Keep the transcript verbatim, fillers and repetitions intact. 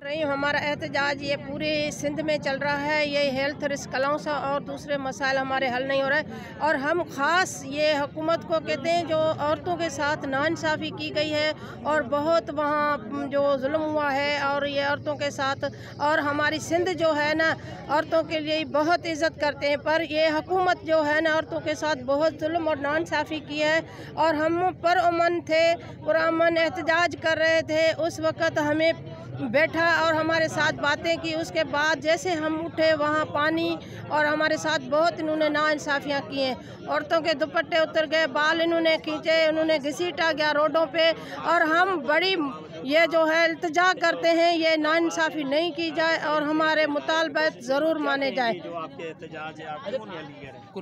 रही हूँ। हमारा एहतजाज ये पूरे सिंध में चल रहा है। ये हेल्थ रिस्क अलाउंस और दूसरे मसाइल हमारे हल नहीं हो रहे और हम ख़ास ये हुकूमत को कहते हैं जो औरतों के साथ नाइंसाफ़ी की गई है और बहुत वहाँ जो जुल्म हुआ है और ये औरतों के साथ, और हमारी सिंध जो है ना औरतों के लिए बहुत इज़्ज़त करते हैं, पर ये हुकूमत जो है ना औरतों के साथ बहुत जुल्म और नाइंसाफ़ी की है और हम पुरअमन थे, पुरअमन एहतजाज कर रहे थे। उस वक़्त हमें बैठा और हमारे साथ बातें की। उसके बाद जैसे हम उठे वहाँ पानी और हमारे साथ बहुत इन्होंने नाइंसाफ़ियाँ की हैं। औरतों के दुपट्टे उतर गए, बाल इन्होंने खींचे, उन्होंने घसीटा गया रोडों पे और हम बड़ी ये जो है इल्तिजा करते हैं ये नाइंसाफ़ी नहीं की जाए और हमारे मुतालबात ज़रूर माने जाए।